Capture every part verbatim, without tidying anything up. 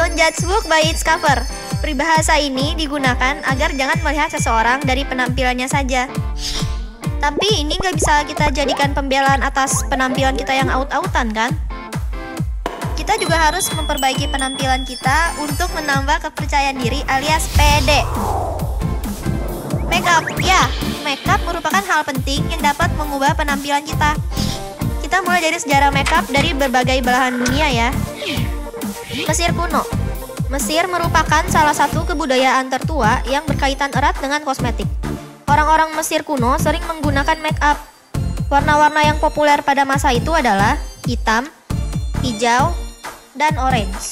Don't judge book by its cover. Peribahasa ini digunakan agar jangan melihat seseorang dari penampilannya saja. Tapi ini nggak bisa kita jadikan pembelaan atas penampilan kita yang aut-autan kan? Kita juga harus memperbaiki penampilan kita untuk menambah kepercayaan diri alias pede. Makeup, ya, makeup merupakan hal penting yang dapat mengubah penampilan kita. Kita mulai dari sejarah makeup dari berbagai belahan dunia ya. Mesir kuno. Mesir merupakan salah satu kebudayaan tertua yang berkaitan erat dengan kosmetik. Orang-orang Mesir kuno sering menggunakan makeup. Warna-warna yang populer pada masa itu adalah hitam, hijau, dan orange.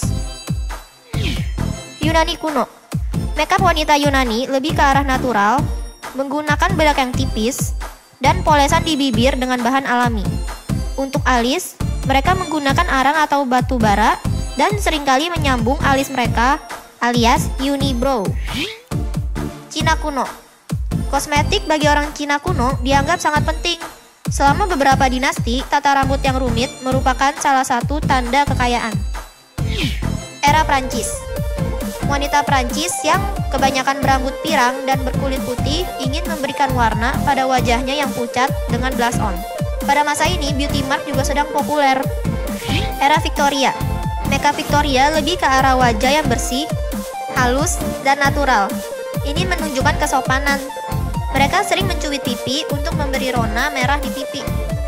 Yunani kuno. Makeup wanita Yunani lebih ke arah natural, menggunakan bedak yang tipis, dan polesan di bibir dengan bahan alami. Untuk alis, mereka menggunakan arang atau batu bara, dan seringkali menyambung alis mereka alias unibrow. Cina kuno. Kosmetik bagi orang Cina kuno dianggap sangat penting. Selama beberapa dinasti, tata rambut yang rumit merupakan salah satu tanda kekayaan. Era Prancis. Wanita Prancis yang kebanyakan berambut pirang dan berkulit putih ingin memberikan warna pada wajahnya yang pucat dengan blush on. Pada masa ini, beauty mark juga sedang populer. Era Victoria. Makeup Victoria lebih ke arah wajah yang bersih, halus, dan natural. Ini menunjukkan kesopanan. Mereka sering mencubit pipi untuk memberi rona merah di pipi.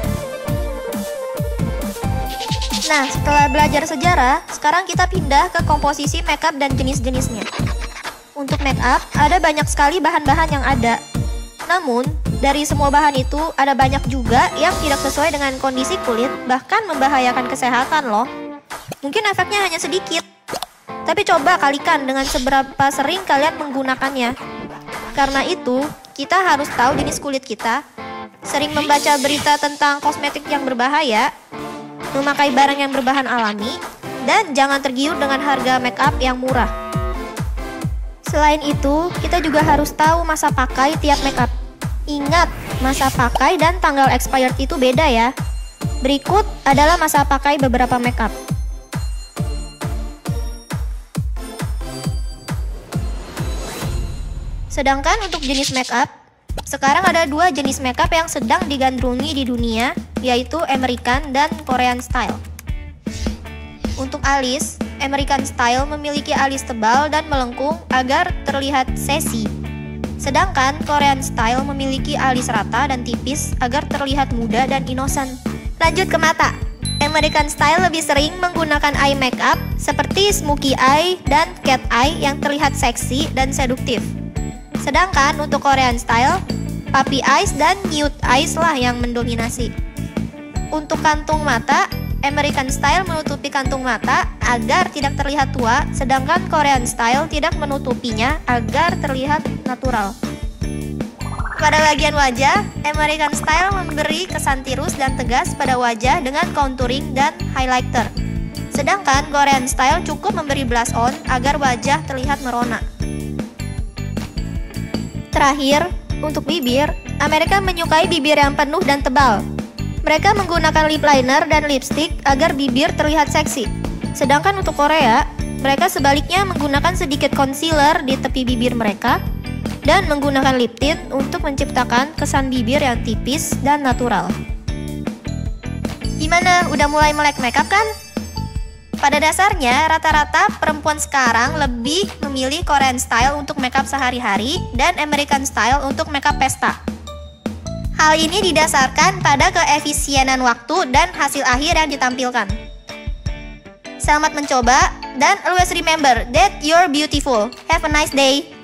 Nah, setelah belajar sejarah, sekarang kita pindah ke komposisi makeup dan jenis-jenisnya. Untuk makeup, ada banyak sekali bahan-bahan yang ada. Namun, dari semua bahan itu, ada banyak juga yang tidak sesuai dengan kondisi kulit, bahkan membahayakan kesehatan loh. Mungkin efeknya hanya sedikit, tapi coba kalikan dengan seberapa sering kalian menggunakannya. Karena itu, kita harus tahu jenis kulit kita, sering membaca berita tentang kosmetik yang berbahaya, memakai barang yang berbahan alami, dan jangan tergiur dengan harga makeup yang murah. Selain itu, kita juga harus tahu masa pakai tiap makeup. Ingat, masa pakai dan tanggal expired itu beda ya. Berikut adalah masa pakai beberapa makeup. Sedangkan untuk jenis makeup, sekarang ada dua jenis makeup yang sedang digandrungi di dunia, yaitu American dan Korean style. Untuk alis, American style memiliki alis tebal dan melengkung agar terlihat sassy. Sedangkan Korean style memiliki alis rata dan tipis agar terlihat muda dan innocent. Lanjut ke mata. American style lebih sering menggunakan eye makeup seperti smoky eye dan cat eye yang terlihat seksi dan seduktif. Sedangkan untuk Korean style, puppy eyes dan nude eyes lah yang mendominasi. Untuk kantung mata, American style menutupi kantung mata agar tidak terlihat tua, sedangkan Korean style tidak menutupinya agar terlihat natural. Pada bagian wajah, American style memberi kesan tirus dan tegas pada wajah dengan contouring dan highlighter. Sedangkan Korean style cukup memberi blush on agar wajah terlihat merona. Terakhir, untuk bibir, Amerika menyukai bibir yang penuh dan tebal. Mereka menggunakan lip liner dan lipstick agar bibir terlihat seksi. Sedangkan untuk Korea, mereka sebaliknya menggunakan sedikit concealer di tepi bibir mereka dan menggunakan lip tint untuk menciptakan kesan bibir yang tipis dan natural. Gimana? Udah mulai melek makeup kan? Pada dasarnya, rata-rata perempuan sekarang lebih memilih Korean style untuk makeup sehari-hari dan American style untuk makeup pesta. Hal ini didasarkan pada keefisienan waktu dan hasil akhir yang ditampilkan. Selamat mencoba, dan always remember that you're beautiful. Have a nice day.